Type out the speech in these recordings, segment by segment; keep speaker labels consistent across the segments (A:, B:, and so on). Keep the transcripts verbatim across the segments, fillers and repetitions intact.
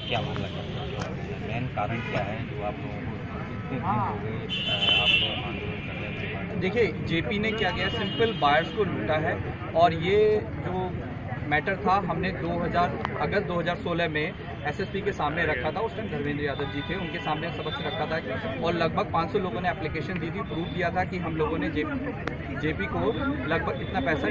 A: क्या मामला है, मेन कारण क्या है जो आप लोगों को इतने दिन हो गए आप लोग आंदोलन कर रहे हैं?
B: देखिए, जेपी ने क्या किया, सिंपल बायर्स को लूटा है। और ये जो मैटर था हमने दो हज़ार अगस्त दो हज़ार सोलह में एसएसपी के सामने रखा था। उस टाइम धर्मेंद्र यादव जी थे, उनके सामने सबक रखा था और लगभग पाँच सौ लोगों ने एप्लीकेशन दी थी, प्रूव किया था कि हम लोगों ने जेपी को लगभग इतना पैसा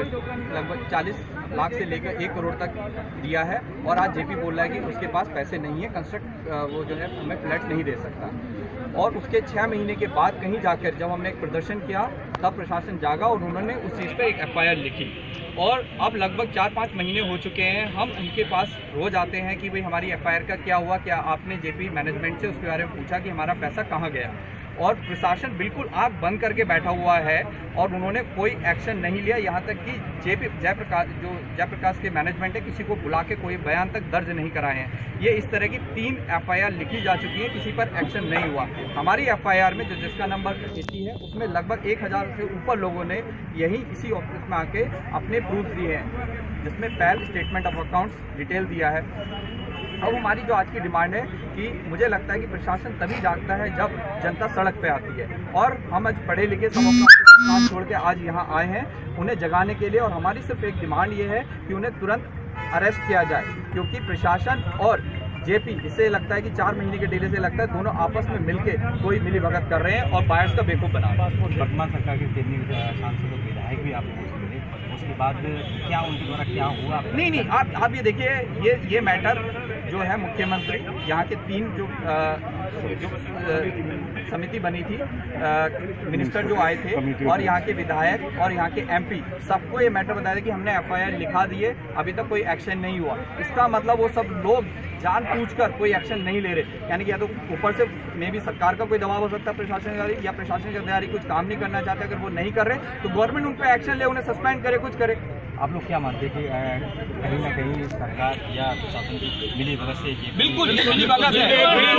B: लगभग चालीस लाख से लेकर एक करोड़ तक दिया है। और आज जेपी बोल रहा है कि उसके पास पैसे नहीं है, कंस्ट्रक्ट वो जो है हमें फ्लैट नहीं दे सकता। और उसके छः महीने के बाद कहीं जाकर जब हमने एक प्रदर्शन किया तब प्रशासन जागा और उन्होंने उस चीज़ पर एक एफ आई आर लिखी। और अब लगभग चार पाँच महीने हो चुके हैं, हम उनके पास रोज आते हैं कि भाई हमारी एफ आई आर का क्या हुआ, क्या आपने जेपी मैनेजमेंट से उसके बारे में पूछा कि हमारा पैसा कहाँ गया। और प्रशासन बिल्कुल आंख बंद करके बैठा हुआ है और उन्होंने कोई एक्शन नहीं लिया। यहाँ तक कि जेपी जयप्रकाश जो जयप्रकाश के मैनेजमेंट है, किसी को बुला के कोई बयान तक दर्ज नहीं कराए हैं। ये इस तरह की तीन एफ आई आर लिखी जा चुकी है, किसी पर एक्शन नहीं हुआ। हमारी एफ आई आर में जो जिसका नंबर अस्सी है उसमें लगभग एक हज़ार से ऊपर लोगों ने यही इसी ऑफिस में आके अपने प्रूफ दिए हैं, जिसमें पहल स्टेटमेंट ऑफ अकाउंट्स डिटेल दिया है। अब हमारी जो आज की डिमांड है कि मुझे लगता है कि प्रशासन तभी जागता है जब जनता सड़क पे आती है। और हम आज पढ़े लिखे सब अपना काम छोड़ के आज यहाँ आए हैं उन्हें जगाने के लिए। और हमारी सिर्फ एक डिमांड ये है कि उन्हें तुरंत अरेस्ट किया जाए, क्योंकि प्रशासन और जेपी इससे लगता है कि चार महीने के डेले से लगता है दोनों आपस में मिलके कोई मिली भगत कर रहे हैं और बायर्स का बेवकूफ बना रहे हैं।
A: वर्तमान सरकार के तीन सांसद विधायक भी आप लोगों से मिले, उसके बाद क्या उनके द्वारा क्या हुआ?
B: नहीं नहीं आप आप ये देखिए, ये ये मैटर जो है मुख्यमंत्री यहाँ के तीन जो आ, जो आ, समिति बनी थी, आ, मिनिस्टर जो आए थे और यहाँ के विधायक और यहाँ के एमपी सबको ये मैटर बताया था कि हमने एफ आई आर लिखा दिए, अभी तक कोई एक्शन नहीं हुआ। इसका मतलब वो सब लोग जानबूझकर कोई एक्शन नहीं ले रहे, यानी कि या तो ऊपर से मे भी सरकार का कोई दबाव हो सकता है प्रशासन या प्रशासन के अधिकारी कुछ काम नहीं करना चाहते। अगर वो नहीं कर रहे तो गवर्नमेंट उन पर एक्शन ले, उन्हें सस्पेंड करे, कुछ करे।
A: आप लोग क्या मानते हैं कि कहीं ना कहीं सरकार या प्रशासन की मिली भगत से?
B: बिल्कुल मिली भगत है,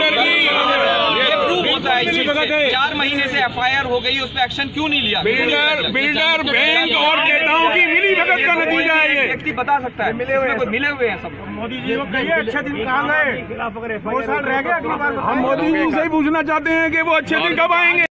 B: ये प्रूव होता है। चार महीने से एफ आई आर हो गई, उस पर एक्शन क्यों नहीं लिया?
C: बिल्डर बिल्डर बैंक और नेताओं की मिली भगत का नतीजा है ये।
B: व्यक्ति बता सकता है, मिले हुए मिले हुए हैं सब।
C: मोदी जी को कहिए अच्छे दिन कहाँ गए, दो साल रह गए। हम मोदी जी से ही पूछना चाहते हैं कि वो अच्छे दिन कब आएंगे।